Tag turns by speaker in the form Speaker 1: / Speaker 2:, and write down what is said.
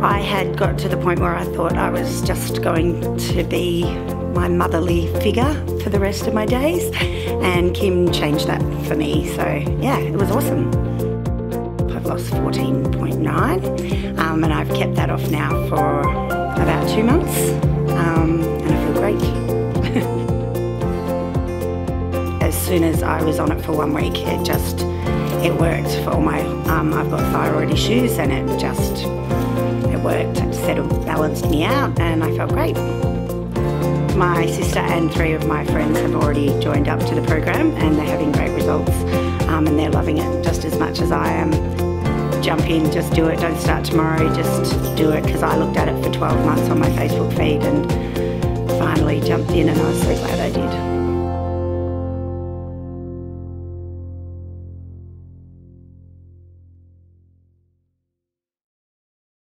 Speaker 1: I had got to the point where I thought I was just going to be my motherly figure for the rest of my days, and Kim changed that for me. So yeah, it was awesome. I've lost 14.9 and I've kept that off now for about 2 months, and I feel great. As soon as I was on it for 1 week, it worked for all my, I've got thyroid issues, and it worked. It settled, balanced me out, and I felt great. My sister and 3 of my friends have already joined up to the program, and they're having great results, and they're loving it just as much as I am. Jump in, just do it, don't start tomorrow, just do it, because I looked at it for 12 months on my Facebook feed and finally jumped in, and I was so glad I did.